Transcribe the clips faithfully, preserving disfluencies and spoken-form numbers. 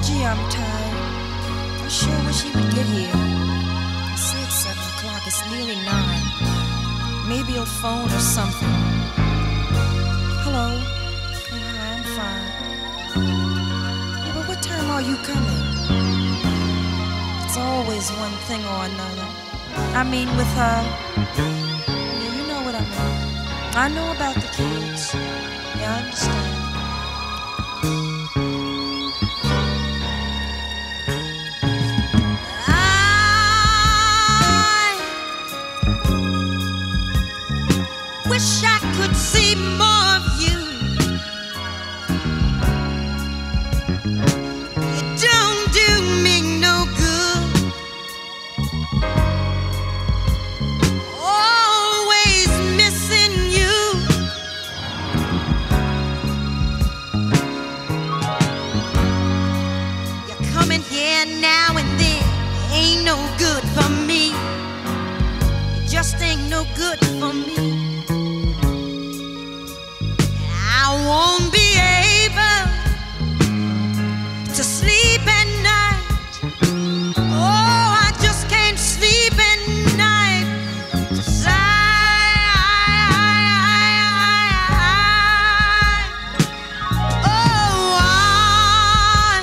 Gee, I'm tired. I sure wish he would get here. I said seven o'clock. It's nearly nine. Maybe he'll phone or something. Hello? Hey, hi, I'm fine. Yeah, but what time are you coming? It's always one thing or another. I mean, with her. Yeah, you know what I mean. I know about the kids. Yeah, I understand. Wish I could see more of you. It don't do me no good. Always missing you. You're coming here now and then. Ain't no good for me. It just ain't no good for me. I won't be able to sleep at night. Oh, I just can't sleep at night. 'Cause I, oh, I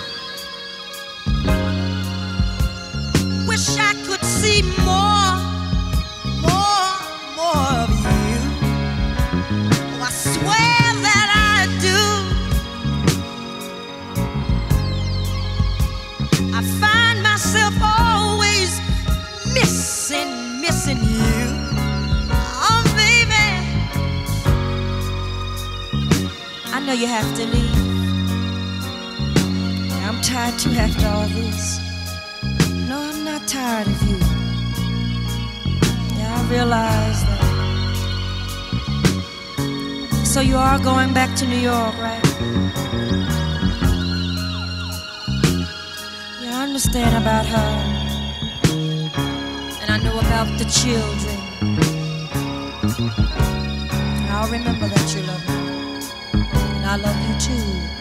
wish I could see more, more, more of you. Oh, I swear that I do. I find myself always missing, missing you. Oh, baby. I know you have to leave. I'm tired too after all this. No, I'm not tired of you. Yeah, I realize that. So you are going back to New York, right? Yeah, I understand about her. And I know about the children. I'll remember that you love me. And I love you too.